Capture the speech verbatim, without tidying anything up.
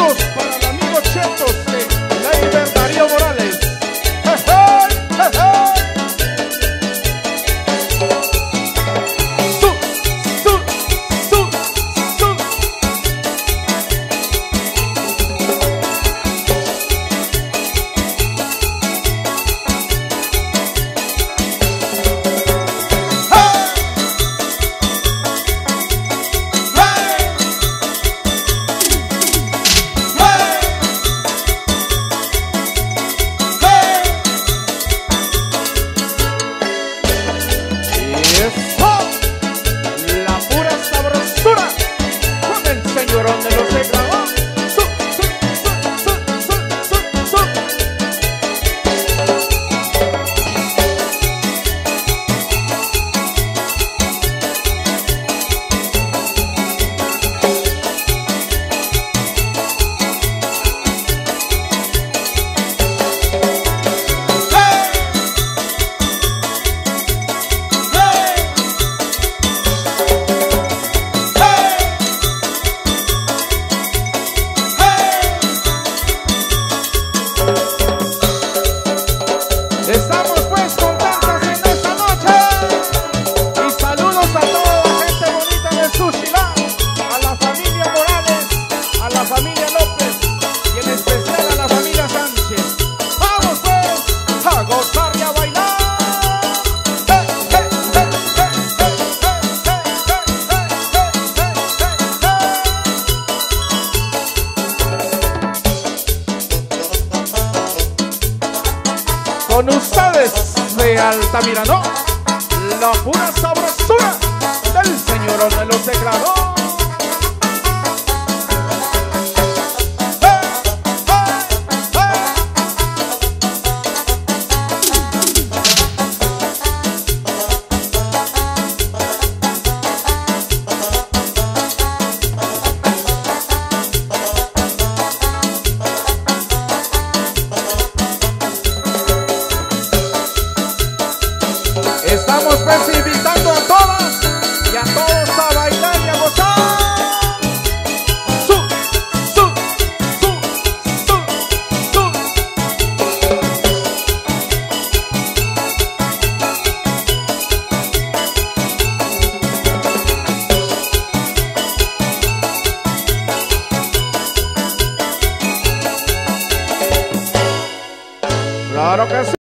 Saludos para el amigo Chetos de Leiber Darío Morales. ¡Hey, hey, hey! ¡Su, su, su, su! La pura sabrosura con el señorón de los teclados. Su, su, su, su, su, su, su. Estamos pues contentos en esta noche y saludos a toda la gente bonita de Sushila, a la familia Morales, a la familia López y en especial a la familia Sánchez. Vamos pues a gozar y a bailar. ¡Hey, hey, hey, hey, hey, Con ustedes de Altamirano, la pura sabrosura del señorón de los teclados. Estamos pues invitando a todas y a todos a bailar y a gozar. Su, su, su, su, su. Claro que sí.